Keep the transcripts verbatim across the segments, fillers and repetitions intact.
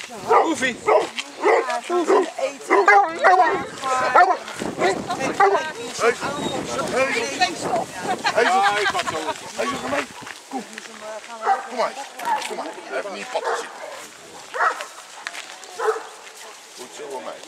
Oefie. Oefie. Eten. Ja, ik pak zo. Hij zegt mee. Kom. Kom maar. Kom maar. Even niet in je pad zitten. Goed zo wel mee.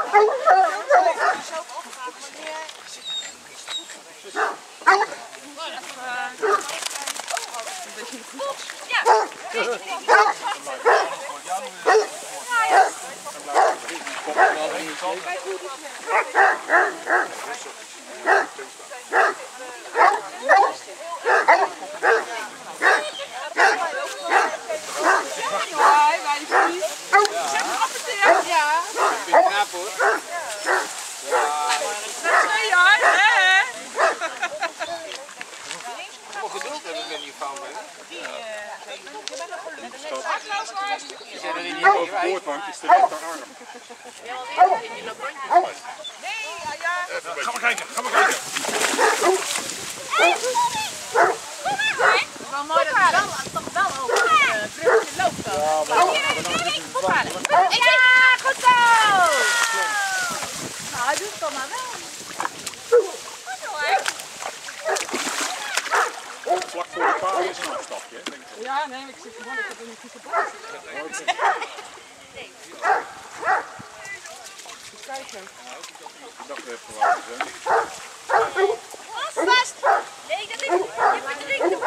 Je zet er niet overboord, want het is te recht te arm. Ga maar kijken, ga maar kijken. Het is wel mooi dat het wel, toch wel over het bruggetje loopt dan. Ja, goed zo! Nou, hij doet het dan maar wel. Vlak voor de paal is een afstapje, denk ik. Ja, nee, ik zeg gewoon dat het er niet goed op is. Kijken. Ik dacht even waar we zijn. Vast, vast! Nee, dat is niet. Je moet de ding doen.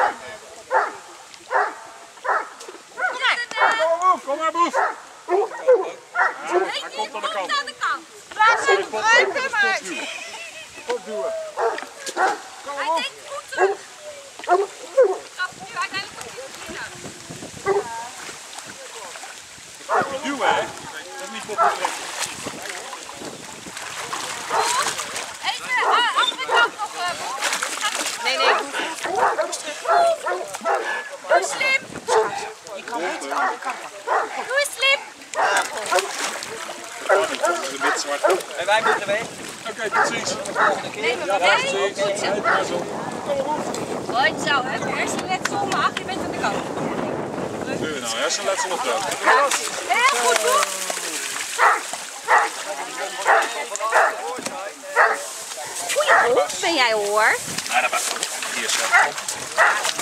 Kom maar, Boef, kom maar, Boef. Hij komt aan de kant. Aan de kant. Laat hem grijpen, maar. Kop duwen. Kom Hij op. denkt goed terug. Stap nu uiteindelijk op die hier. Kop duwen, hè? Dat is niet kop trekken. Even, ah, andere kant nog. Nee, nee. Doe slim. Je kan niet de andere kant. Doe eens slim. Dat is een wit zwart. En wij moeten weg. Oké, precies. Nee, maar Ja, nee, precies. goed zo. Maar zo. Kom maar, Boef. Goed zo, hè. Hersenletsel, maar je bent aan de kant. Wat doe je nou? Hersenletsel of dood? Heel goed, hoor. Goeie hond ben jij, hoor. Nee, dat was goed. Hier is het.